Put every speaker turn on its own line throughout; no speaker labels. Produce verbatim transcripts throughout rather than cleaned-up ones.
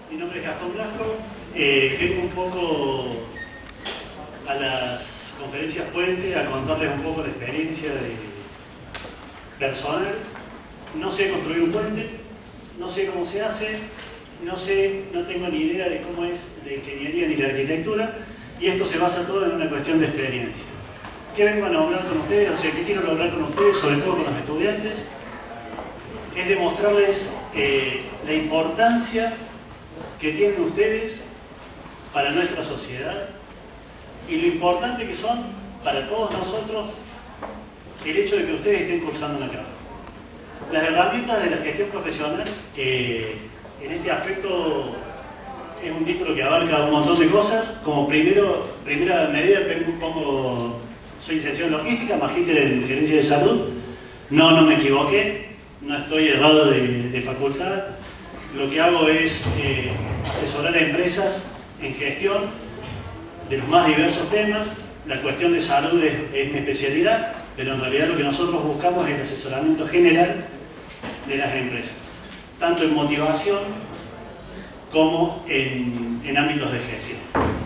Mi nombre es Gastón Blasco, eh, vengo un poco a las conferencias Puente a contarles un poco la experiencia de personal. No sé construir un puente, no sé cómo se hace, no sé, no tengo ni idea de cómo es la ingeniería ni la arquitectura, y esto se basa todo en una cuestión de experiencia. ¿Qué vengo a hablar con ustedes? O sea, ¿qué quiero hablar con ustedes, sobre todo con los estudiantes? Es demostrarles eh, la importancia que tienen ustedes para nuestra sociedad y lo importante que son para todos nosotros el hecho de que ustedes estén cursando una carrera. Las herramientas de la gestión profesional, que en este aspecto es un título que abarca un montón de cosas. Como primero, primera medida pongo, soy licenciado en logística, magíster en gerencia de salud. No, no me equivoqué, no estoy errado de, de facultad. Lo que hago es eh, asesorar a empresas en gestión de los más diversos temas. La cuestión de salud es, es mi especialidad, pero en realidad lo que nosotros buscamos es el asesoramiento general de las empresas, tanto en motivación como en, en ámbitos de gestión.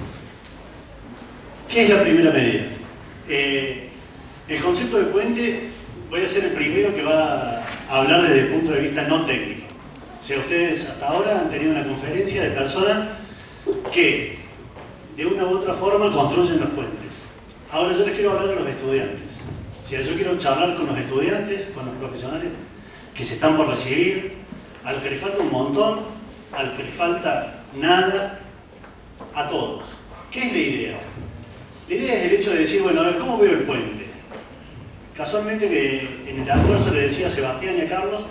¿Qué es la primera medida? Eh, el concepto de puente, voy a ser el primero que va a hablar desde el punto de vista no técnico. O sea, ustedes hasta ahora han tenido una conferencia de personas que de una u otra forma construyen los puentes. Ahora yo les quiero hablar a los estudiantes. O sea, yo quiero charlar con los estudiantes, con los profesionales que se están por recibir, a los que les falta un montón, a los que les falta nada, a todos. ¿Qué es la idea? La idea es el hecho de decir, bueno, a ver, ¿cómo veo el puente? Casualmente que en el almuerzo le decía a Sebastián y a Carlos,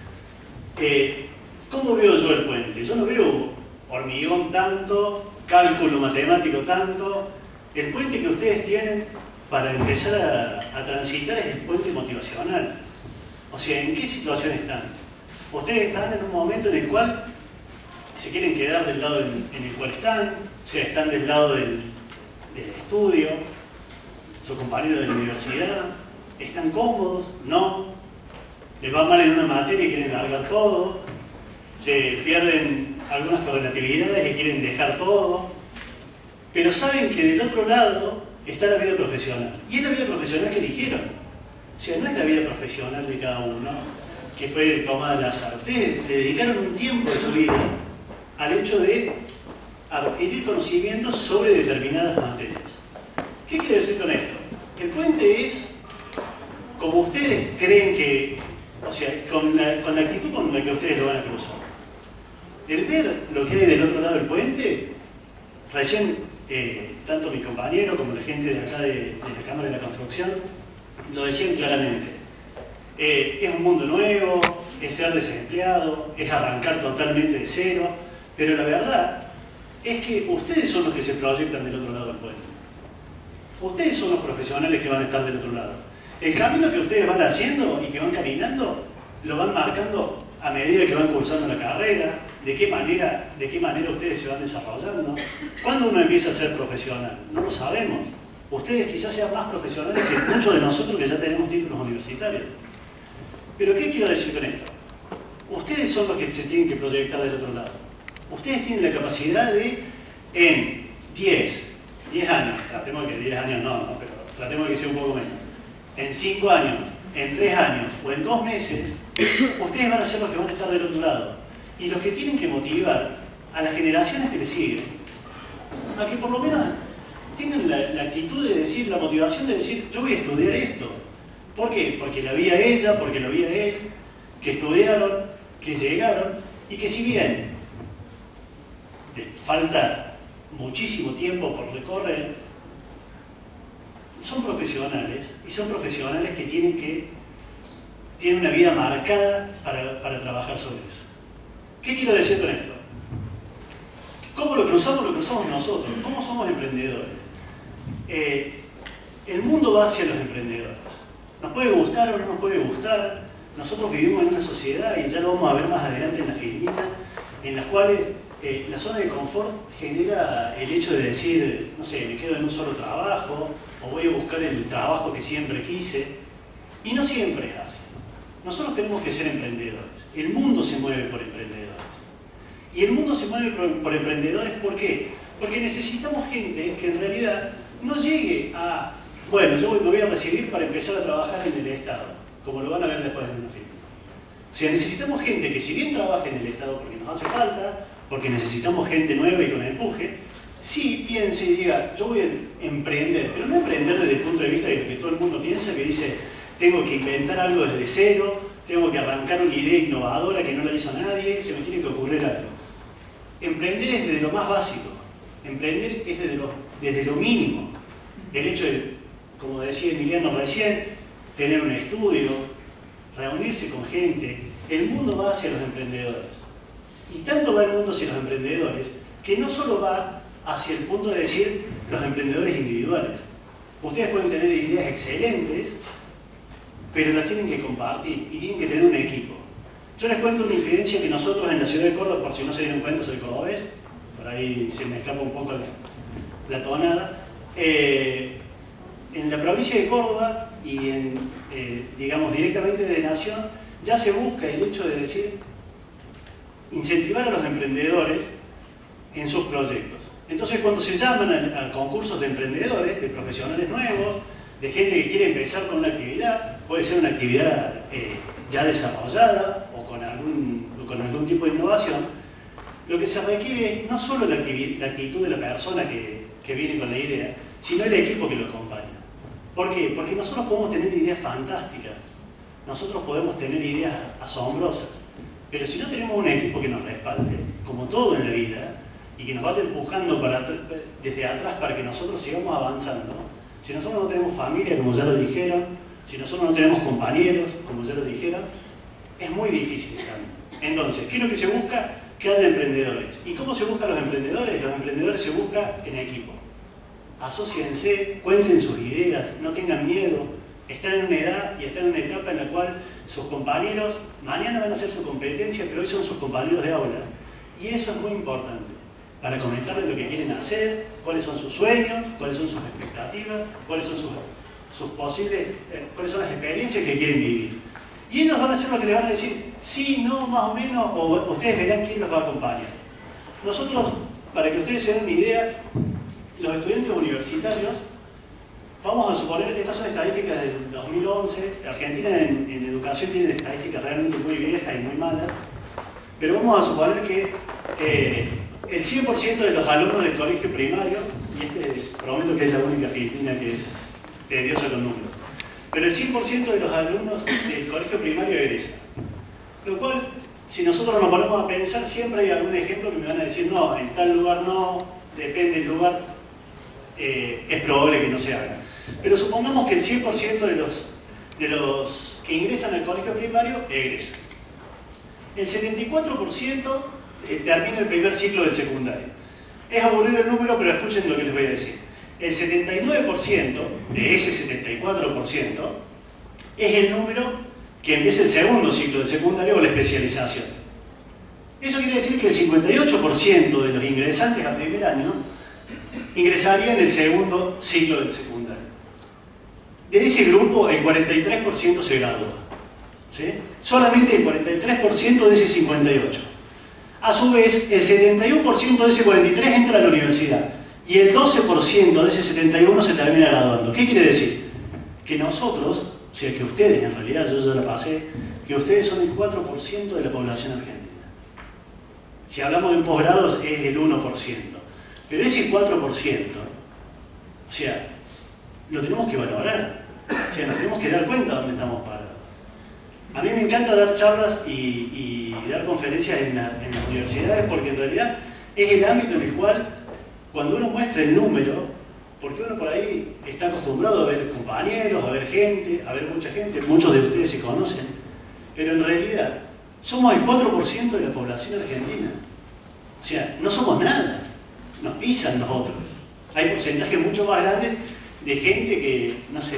eh, ¿cómo veo yo el puente? Yo no veo hormigón tanto, cálculo matemático tanto. El puente que ustedes tienen para empezar a, a transitar es el puente motivacional. O sea, ¿en qué situación están? Ustedes están en un momento en el cual se quieren quedar del lado en, en el cual están, o sea, están del lado del, del estudio, sus compañeros de la universidad, ¿están cómodos? No. Les va mal en una materia y quieren largar todo, se pierden algunas correlatividades y quieren dejar todo, pero saben que del otro lado está la vida profesional, y es la vida profesional que eligieron. O sea, no es la vida profesional de cada uno que fue tomada al azar. Ustedes le dedicaron un tiempo de su vida al hecho de adquirir conocimientos sobre determinadas materias. ¿Qué quiere decir con esto? El puente es como ustedes creen que, o sea, con la, con la actitud con la que ustedes lo van a cruzar. El ver lo que hay del otro lado del puente, recién eh, tanto mi compañero como la gente de acá de, de la Cámara de la Construcción lo decían claramente. Eh, es un mundo nuevo, es ser desempleado, es arrancar totalmente de cero, pero la verdad es que ustedes son los que se proyectan del otro lado del puente. Ustedes son los profesionales que van a estar del otro lado. El camino que ustedes van haciendo y que van caminando, lo van marcando a medida que van cursando la carrera, de qué manera, de qué manera ustedes se van desarrollando. ¿Cuándo uno empieza a ser profesional? No lo sabemos. Ustedes quizás sean más profesionales que muchos de nosotros que ya tenemos títulos universitarios. Pero ¿qué quiero decir con esto? Ustedes son los que se tienen que proyectar del otro lado. Ustedes tienen la capacidad de, en diez, diez años, tratemos de que diez años no, no, pero tratemos de que sea un poco menos, en cinco años, en tres años o en dos meses, ustedes van a ser los que van a estar del otro lado. Y los que tienen que motivar a las generaciones que les siguen, a que por lo menos tengan la, la actitud de decir, la motivación de decir, yo voy a estudiar esto. ¿Por qué? Porque la vi a ella, porque lo vi a él, que estudiaron, que llegaron, y que si bien les falta muchísimo tiempo por recorrer, son profesionales, y son profesionales que tienen que tienen una vida marcada para, para trabajar sobre eso. ¿Qué quiero decir con esto? ¿Cómo lo cruzamos? Lo cruzamos nosotros. ¿Cómo somos emprendedores? Eh, el mundo va hacia los emprendedores. Nos puede gustar o no nos puede gustar. Nosotros vivimos en una sociedad, y ya lo vamos a ver más adelante en la filmina, en las cuales eh, la zona de confort genera el hecho de decir, no sé, me quedo en un solo trabajo, o voy a buscar el trabajo que siempre quise. Y no siempre es así. Nosotros tenemos que ser emprendedores. El mundo se mueve por emprendedores. Y el mundo se mueve por, por emprendedores, ¿por qué? Porque necesitamos gente que en realidad no llegue a, bueno, yo me voy a recibir para empezar a trabajar en el Estado, como lo van a ver después en una firma. O sea, necesitamos gente que si bien trabaje en el Estado porque nos hace falta, porque necesitamos gente nueva y con empuje, sí piense y diga, yo voy a emprender, pero no emprender desde el punto de vista de lo que todo el mundo piensa, que dice, tengo que inventar algo desde cero, tengo que arrancar una idea innovadora que no la hizo nadie, se me tiene que ocurrir algo. Emprender es desde lo más básico, emprender es desde lo, desde lo mínimo. El hecho de, como decía Emiliano recién, tener un estudio, reunirse con gente, el mundo va hacia los emprendedores. Y tanto va el mundo hacia los emprendedores, que no solo va hacia el punto de decir los emprendedores individuales. Ustedes pueden tener ideas excelentes, pero las tienen que compartir y tienen que tener un equipo. Yo les cuento una incidencia que nosotros en la ciudad de Córdoba, por si no se dieron cuenta, soy cordobés, por ahí se me escapa un poco la, la tonada. Eh, en la provincia de Córdoba y en, eh, digamos, directamente de Nación, ya se busca el hecho de decir, incentivar a los emprendedores en sus proyectos. Entonces, cuando se llaman a, a concursos de emprendedores, de profesionales nuevos, de gente que quiere empezar con una actividad, puede ser una actividad eh, ya desarrollada o con algún, o con algún tipo de innovación, lo que se requiere es no solo la, la actitud de la persona que, que viene con la idea, sino el equipo que lo acompaña. ¿Por qué? Porque nosotros podemos tener ideas fantásticas, nosotros podemos tener ideas asombrosas, pero si no tenemos un equipo que nos respalde, como todo en la vida, y que nos vaya empujando para, desde atrás para que nosotros sigamos avanzando, si nosotros no tenemos familia, como ya lo dijeron, si nosotros no tenemos compañeros, como ya lo dijeron, es muy difícil también. Entonces, ¿qué es lo que se busca? Que haya emprendedores. ¿Y cómo se buscan los emprendedores? Los emprendedores se buscan en equipo. Asóciense, cuenten sus ideas, no tengan miedo, están en una edad y están en una etapa en la cual sus compañeros, mañana van a hacer su competencia, pero hoy son sus compañeros de aula. Y eso es muy importante, para comentarles lo que quieren hacer, cuáles son sus sueños, cuáles son sus expectativas, cuáles son sus, sus posibles, eh, cuáles son las experiencias que quieren vivir. Y ellos van a hacer lo que les van a decir, sí, no, más o menos, o ustedes verán quién los va a acompañar. Nosotros, para que ustedes se den una idea, los estudiantes universitarios, vamos a suponer, estas son estadísticas del dos mil once, Argentina en, en educación tiene estadísticas realmente muy viejas y muy malas, pero vamos a suponer que eh, el cien por ciento de los alumnos del colegio primario, y este prometo que es la única Argentina que es tediosa con números, pero el cien por ciento de los alumnos del colegio primario egresa. Lo cual, si nosotros nos ponemos a pensar, siempre hay algún ejemplo que me van a decir, no, en tal lugar no, depende del lugar, eh, es probable que no se haga. Pero supongamos que el cien por ciento de los, de los que ingresan al colegio primario egresan. El setenta y cuatro por ciento eh, termina el primer ciclo del secundario. Es aburrido el número, pero escuchen lo que les voy a decir. El setenta y nueve por ciento de ese setenta y cuatro por ciento es el número que empieza el segundo ciclo del secundario o la especialización. Eso quiere decir que el cincuenta y ocho por ciento de los ingresantes a primer año ingresaría en el segundo ciclo del secundario. De ese grupo, el cuarenta y tres por ciento se gradúa. ¿Sí? Solamente el cuarenta y tres por ciento de ese cincuenta y ocho por ciento. A su vez, el setenta y uno por ciento de ese cuarenta y tres por ciento entra a la universidad. Y el doce por ciento de ese setenta y uno por ciento se termina graduando. ¿Qué quiere decir? Que nosotros, o sea, que ustedes, en realidad, yo ya la pasé, que ustedes son el cuatro por ciento de la población argentina. Si hablamos de un posgrado, es el uno por ciento. Pero ese cuatro por ciento, o sea, lo tenemos que valorar. O sea, nos tenemos que dar cuenta de dónde estamos parados. A mí me encanta dar charlas y, y dar conferencias en, la, en las universidades porque en realidad es el ámbito en el cual, cuando uno muestra el número, porque uno por ahí está acostumbrado a ver compañeros, a ver gente, a ver mucha gente, muchos de ustedes se conocen, pero en realidad somos el cuatro por ciento de la población argentina. O sea, no somos nada, nos pisan los otros. Hay porcentajes mucho más grandes de gente que, no sé,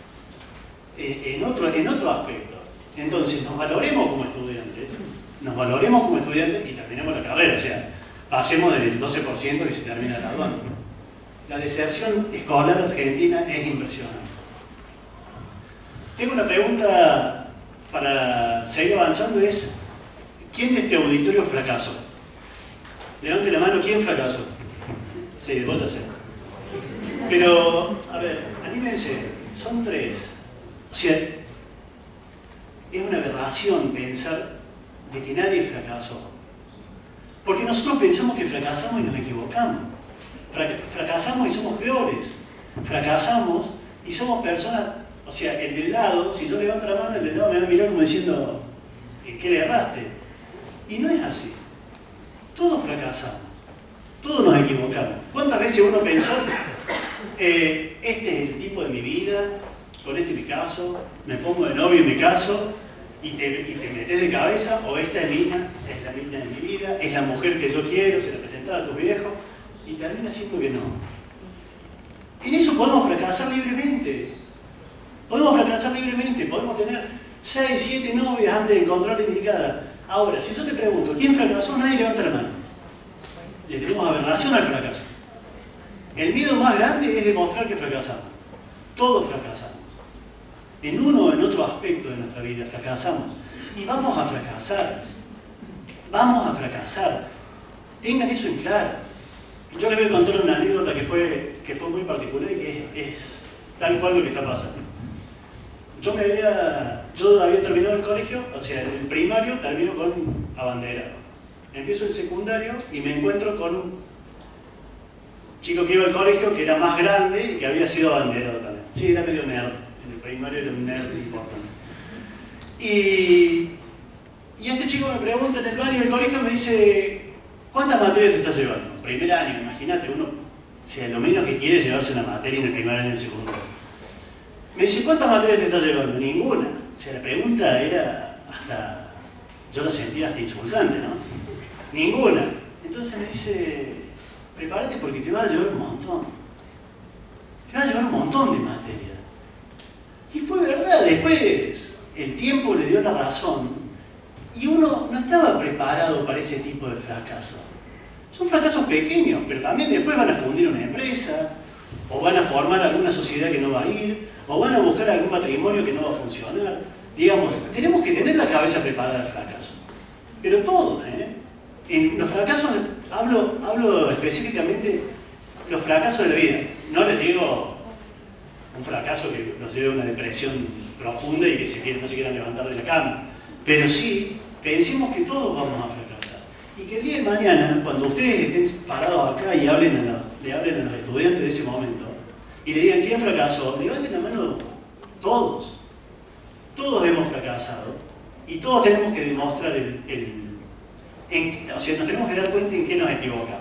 en otro, en otro aspecto. Entonces, nos valoremos como estudiantes, nos valoremos como estudiantes y terminemos la carrera, o sea, pasemos del doce por ciento que se termina graduando. La deserción escolar argentina es impresionante. Tengo una pregunta para seguir avanzando, es, ¿quién de este auditorio fracasó? Levante la mano, ¿quién fracasó? Sí, vos ya sé. Pero, a ver, anímense, son tres. O sea, es una aberración pensar de que nadie fracasó. Porque nosotros pensamos que fracasamos y nos equivocamos. Fracasamos y somos peores. Fracasamos y somos personas, o sea, el del lado, si yo levanto la mano, el del lado me va a mirar como diciendo, ¿qué le erraste? Y no es así. Todos fracasamos. Todos nos equivocamos. ¿Cuántas veces uno pensó, eh, este es el tipo de mi vida, con este me caso, me pongo de novio y me caso, y te, y te metes de cabeza, o esta es mina, es la mina de mi vida, es la mujer que yo quiero, se la presentaba a tus viejos, y termina siendo que no. En eso podemos fracasar libremente. Podemos fracasar libremente, podemos tener seis, siete novias antes de encontrar la indicada. Ahora, si yo te pregunto, ¿quién fracasó? Nadie levanta la mano. Le tenemos aberración al fracaso. El miedo más grande es demostrar que fracasamos. Todos fracasamos. En uno o en otro aspecto de nuestra vida fracasamos. Y vamos a fracasar. Vamos a fracasar. Tengan eso en claro. Yo les voy a contar una anécdota que fue, que fue muy particular y que es, es tal cual lo que está pasando. Yo, me había, yo había terminado el colegio, o sea, el primario termino con abanderado. Empiezo el secundario y me encuentro con un chico que iba al colegio que era más grande y que había sido abanderado también. Sí, era medio nerd. En el primario era un nerd importante. Y, y este chico me pregunta en el baño del colegio, me dice, ¿cuántas materias te estás llevando? Primer año, imagínate, uno, o sea, lo menos que quiere es llevarse una materia en el primer año y en el segundo. Me dice, ¿cuántas materias te estás llevando? Ninguna. O sea, la pregunta era hasta, yo la sentía hasta insultante, ¿no? Ninguna. Entonces me dice, prepárate porque te vas a llevar un montón. Te vas a llevar un montón de materias. Y fue verdad, después el tiempo le dio la razón y uno no estaba preparado para ese tipo de fracaso. Son fracasos pequeños, pero también después van a fundir una empresa, o van a formar alguna sociedad que no va a ir, o van a buscar algún matrimonio que no va a funcionar. Digamos, tenemos que tener la cabeza preparada al fracaso. Pero todos, ¿eh? En los fracasos, hablo, hablo específicamente los fracasos de la vida. No les digo un fracaso que nos lleve a una depresión profunda y que se quieren, no se quieran levantar de la cama. Pero sí, pensemos que todos vamos a fracasar. Y que el día de mañana, cuando ustedes estén parados acá y hablen a la, le hablen a los estudiantes de ese momento, y le digan, ¿quién fracasó? Levanten la mano todos. Todos hemos fracasado. Y todos tenemos que demostrar el... el en, o sea, nos tenemos que dar cuenta en qué nos equivocamos.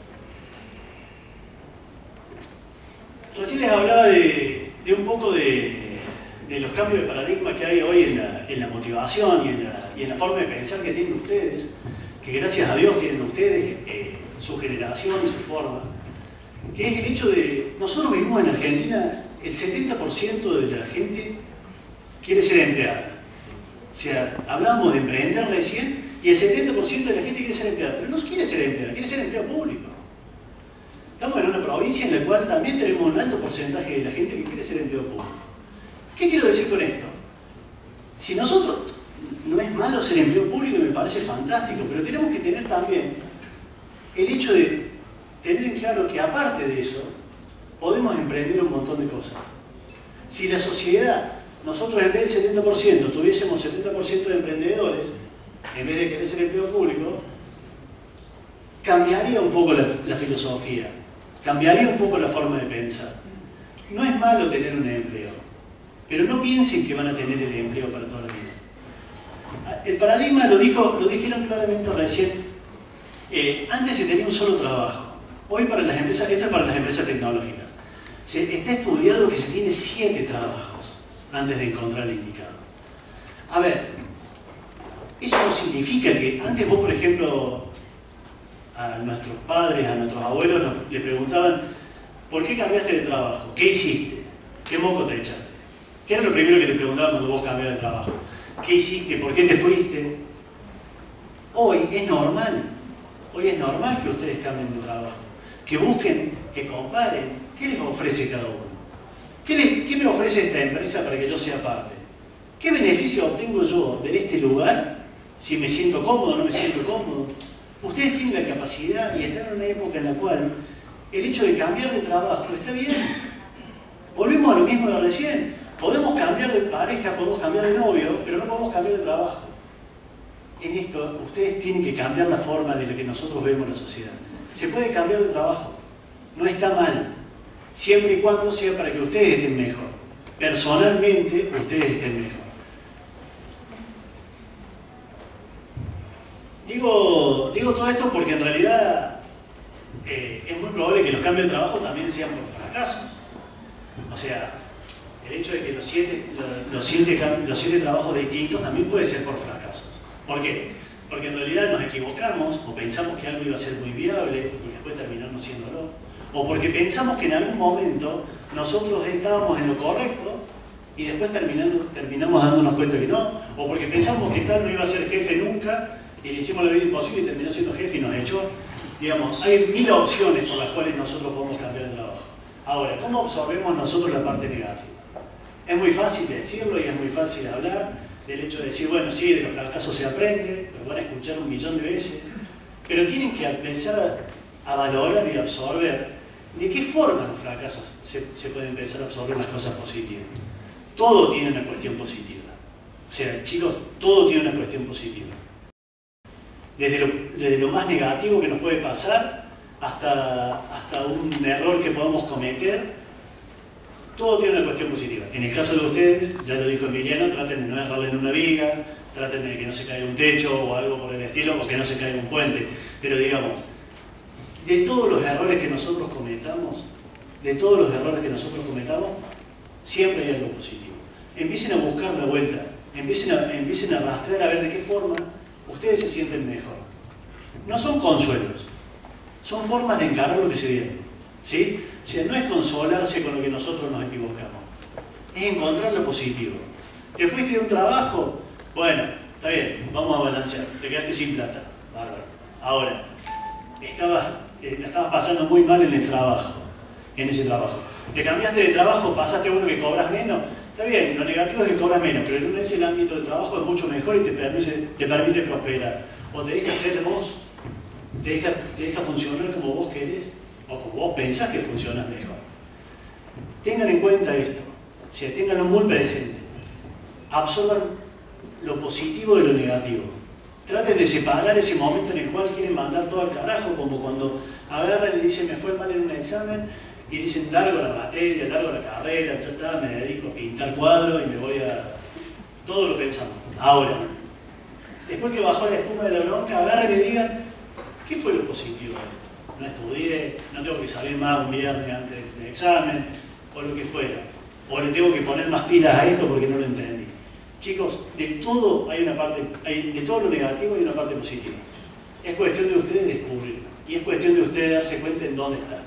Recién les hablaba de, de un poco de, de los cambios de paradigma que hay hoy en la, en la motivación y en la, y en la forma de pensar que tienen ustedes, que gracias a Dios tienen ustedes, eh, su generación y su forma, que es el hecho de, nosotros vivimos en Argentina, el setenta por ciento de la gente quiere ser empleada. O sea, hablamos de emprender recién y el setenta por ciento de la gente quiere ser empleada, pero no quiere ser empleada, quiere ser empleado público. Estamos en una provincia en la cual también tenemos un alto porcentaje de la gente que quiere ser empleado público. ¿Qué quiero decir con esto? Si nosotros, no es malo ser empleo público y me parece fantástico, pero tenemos que tener también el hecho de tener en claro que aparte de eso, podemos emprender un montón de cosas. Si la sociedad, nosotros en vez del setenta por ciento tuviésemos setenta por ciento de emprendedores, en vez de querer ser empleo público, cambiaría un poco la, la filosofía, cambiaría un poco la forma de pensar. No es malo tener un empleo, pero no piensen que van a tener el empleo para toda la vida. El paradigma lo, dijo, lo dijeron claramente recién. Eh, antes se tenía un solo trabajo. Hoy para las empresas, esto es para las empresas tecnológicas. Se, está estudiado que se tiene siete trabajos antes de encontrar el indicado. A ver, eso no significa que antes vos, por ejemplo, a nuestros padres, a nuestros abuelos, nos, le preguntaban, ¿por qué cambiaste de trabajo? ¿Qué hiciste? ¿Qué moco te echaste? ¿Qué era lo primero que te preguntaban cuando vos cambiabas de trabajo? ¿Qué hiciste? ¿Por qué te fuiste? Hoy es normal, hoy es normal que ustedes cambien de trabajo, que busquen, que comparen, ¿qué les ofrece cada uno? ¿Qué, le, ¿Qué me ofrece esta empresa para que yo sea parte? ¿Qué beneficio obtengo yo de este lugar si me siento cómodo o no me siento cómodo? Ustedes tienen la capacidad y están en una época en la cual el hecho de cambiar de trabajo está bien. Volvemos a lo mismo de recién. Podemos cambiar de pareja, podemos cambiar de novio, pero no podemos cambiar de trabajo. En esto, ustedes tienen que cambiar la forma de lo que nosotros vemos en la sociedad. Se puede cambiar de trabajo, no está mal, siempre y cuando sea para que ustedes estén mejor. Personalmente, ustedes estén mejor. Digo, digo todo esto porque en realidad eh, es muy probable que los cambios de trabajo también sean por fracasos. O sea, el hecho de que los siete, los, los, siete, los siete trabajos distintos también puede ser por fracasos. ¿Por qué? Porque en realidad nos equivocamos o pensamos que algo iba a ser muy viable y después terminamos siéndolo. O porque pensamos que en algún momento nosotros estábamos en lo correcto y después terminamos, terminamos dándonos cuenta que no. O porque pensamos que tal no iba a ser jefe nunca y le hicimos la vida imposible y terminó siendo jefe y nos echó. Digamos, hay mil opciones por las cuales nosotros podemos cambiar de trabajo. Ahora, ¿cómo absorbemos nosotros la parte negativa? Es muy fácil decirlo y es muy fácil hablar del hecho de decir, bueno, sí, de los fracasos se aprende, lo van a escuchar un millón de veces, pero tienen que empezar a, a valorar y absorber de qué forma los fracasos se, se pueden empezar a absorber las cosas positivas. Todo tiene una cuestión positiva. O sea, chicos, todo tiene una cuestión positiva. Desde lo, desde lo más negativo que nos puede pasar hasta, hasta un error que podamos cometer, todo tiene una cuestión positiva. En el caso de ustedes, ya lo dijo Emiliano, traten de no errarle en una viga, traten de que no se caiga un techo o algo por el estilo, o que no se caiga un puente. Pero digamos, de todos los errores que nosotros cometamos, de todos los errores que nosotros cometamos, siempre hay algo positivo. Empiecen a buscar la vuelta, empiecen a, empiecen a rastrear a ver de qué forma ustedes se sienten mejor. No son consuelos, son formas de encarar lo que se viene. ¿Sí? O sea, no es consolarse con lo que nosotros nos equivocamos, es encontrar lo positivo. ¿Te fuiste de un trabajo? Bueno, está bien, vamos a balancear, te quedaste sin plata, bárbaro. Ahora, estabas, eh, la estabas pasando muy mal en el trabajo, en ese trabajo. Te cambiaste de trabajo, pasaste a uno que cobras menos, está bien, lo negativo es que cobras menos, pero en ese ámbito de trabajo es mucho mejor y te permite, te permite prosperar. O te deja ser vos, te deja, te deja funcionar como vos querés, o como vos pensás que funciona mejor. Tengan en cuenta esto, o sea, tenganlo muy presente. Absorban lo positivo de lo negativo. Traten de separar ese momento en el cual quieren mandar todo al carajo, como cuando agarran y dicen me fue mal en un examen y dicen largo la materia, largo la carrera, etcétera, me dedico a pintar cuadros y me voy a... todo lo pensamos. Ahora, después que bajó la espuma de la bronca, agarren y digan ¿qué fue lo positivo? No estudié, no tengo que salir más un viernes antes del examen, o lo que fuera. O le tengo que poner más pilas a esto porque no lo entendí. Chicos, de todo hay una parte, hay, de todo lo negativo hay una parte positiva. Es cuestión de ustedes descubrirlo. Y es cuestión de ustedes darse cuenta en dónde están.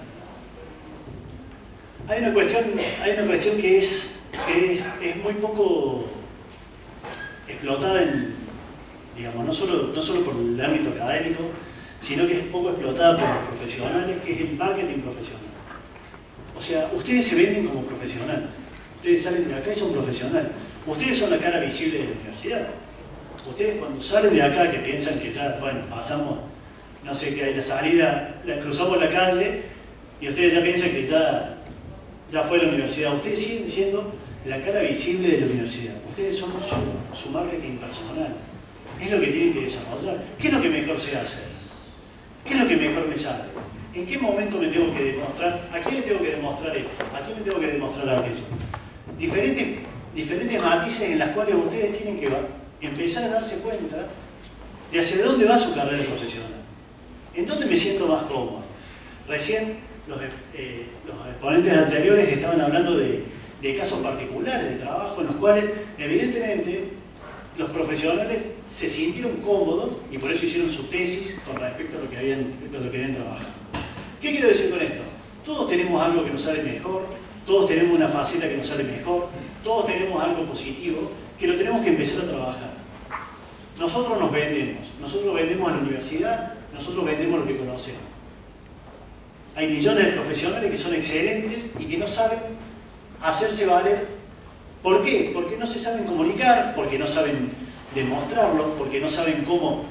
Hay una cuestión, hay una cuestión que es, que es, es muy poco explotada en, digamos, no solo, no solo por el ámbito académico, sino que es poco explotada por los profesionales, que es el marketing profesional. O sea, ustedes se venden como profesionales. Ustedes salen de acá y son profesionales. Ustedes son la cara visible de la universidad. Ustedes cuando salen de acá, que piensan que ya, bueno, pasamos, no sé qué hay, la salida, la cruzamos la calle, y ustedes ya piensan que ya, ya fue la universidad. Ustedes siguen siendo la cara visible de la universidad. Ustedes son su, su marketing personal. Es lo que tienen que desarrollar. ¿Qué es lo que mejor se hace? ¿Qué es lo que mejor me sale? ¿En qué momento me tengo que demostrar? ¿A quién le tengo que demostrar esto? ¿A quién le tengo que demostrar aquello? Diferentes, diferentes matices en las cuales ustedes tienen que empezar a darse cuenta de hacia dónde va su carrera profesional. ¿En dónde me siento más cómodo? Recién los, eh, los exponentes anteriores estaban hablando de, de casos particulares de trabajo en los cuales, evidentemente, los profesionales se sintieron cómodos y por eso hicieron su tesis con respecto a lo que habían, a lo que habían trabajado. ¿Qué quiero decir con esto? Todos tenemos algo que nos sale mejor, todos tenemos una faceta que nos sale mejor, todos tenemos algo positivo que lo tenemos que empezar a trabajar. Nosotros nos vendemos, nosotros vendemos a la universidad, nosotros vendemos lo que conocemos. Hay millones de profesionales que son excelentes y que no saben hacerse valer. ¿Por qué? Porque no se saben comunicar, porque no saben demostrarlo, porque no saben cómo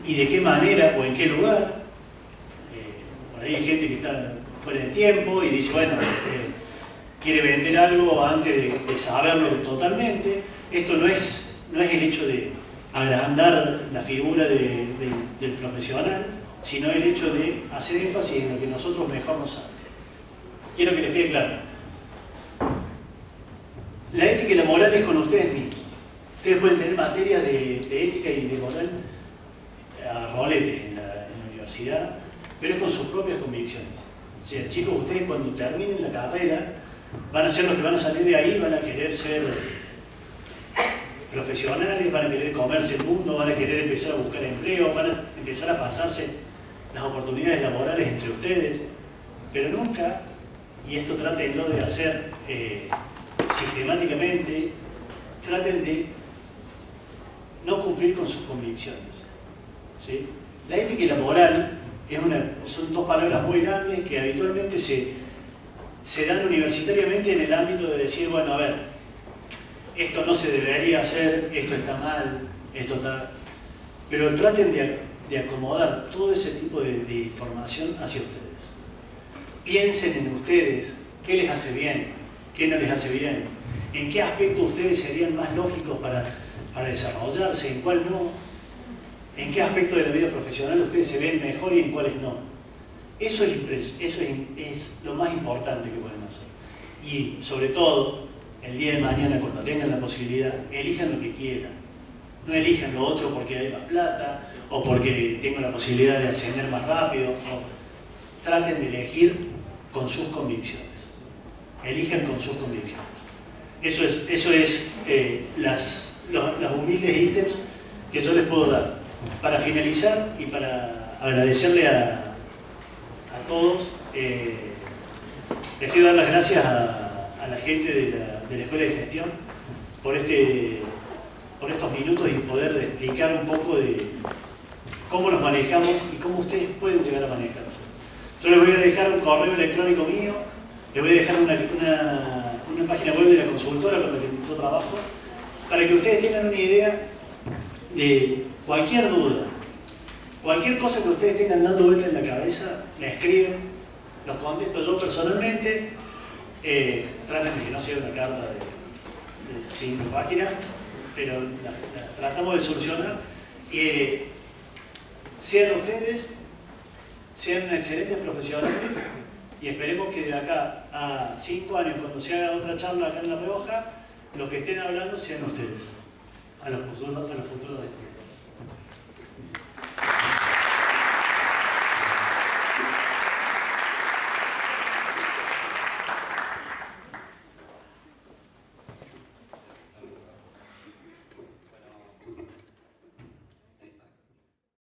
y de qué manera o en qué lugar. Eh, por ahí hay gente que está fuera de tiempo y dice, bueno, eh, quiere vender algo antes de, de saberlo totalmente. Esto no es, no es el hecho de agrandar la figura de, de, del profesional, sino el hecho de hacer énfasis en lo que nosotros mejor nos sabemos. Quiero que les quede claro. La ética y la moral es con ustedes mismos. Ustedes pueden tener materias de, de ética y de moral a rolete en la, en la universidad, pero es con sus propias convicciones. O sea, chicos, ustedes cuando terminen la carrera van a ser los que van a salir de ahí, van a querer ser profesionales, van a querer comerse el mundo, van a querer empezar a buscar empleo, van a empezar a pasarse las oportunidades laborales entre ustedes, pero nunca, y esto trátenlo de hacer eh, sistemáticamente, traten de no cumplir con sus convicciones. ¿Sí? La ética y la moral es una, son dos palabras muy grandes que habitualmente se, se dan universitariamente en el ámbito de decir, bueno, a ver, esto no se debería hacer, esto está mal, esto está... Pero traten de, de acomodar todo ese tipo de, de información hacia ustedes. Piensen en ustedes, qué les hace bien, qué no les hace bien, en qué aspectos ustedes serían más lógicos para, para desarrollarse, en cuál no, en qué aspectos de la vida profesional ustedes se ven mejor y en cuáles no. Eso es, eso es, es lo más importante que pueden hacer. Y sobre todo, el día de mañana, cuando tengan la posibilidad, elijan lo que quieran. No elijan lo otro porque hay más plata, o porque tengo la posibilidad de ascender más rápido. O traten de elegir con sus convicciones. Elijan con sus convicciones. Eso es, eso es eh, las, los, los humildes ítems que yo les puedo dar. Para finalizar y para agradecerle a, a todos, eh, les quiero dar las gracias a, a la gente de la, de la Escuela de Gestión por, este, por estos minutos y poder explicar un poco de cómo nos manejamos y cómo ustedes pueden llegar a manejarse. Yo les voy a dejar un correo electrónico mío, les voy a dejar una, una, una página web de la consultora con la que yo trabajo, para que ustedes tengan una idea de cualquier duda, cualquier cosa que ustedes tengan dando vuelta en la cabeza, la escriben, los contesto yo personalmente, eh, traten de que no sea una carta de, de cinco páginas, pero la, la tratamos de solucionar. Eh, sean ustedes, sean excelentes profesionales y esperemos que de acá a cinco años, cuando se haga otra charla acá en La Rioja, los que estén hablando sean ustedes, a los futuros, a los futuros de esto.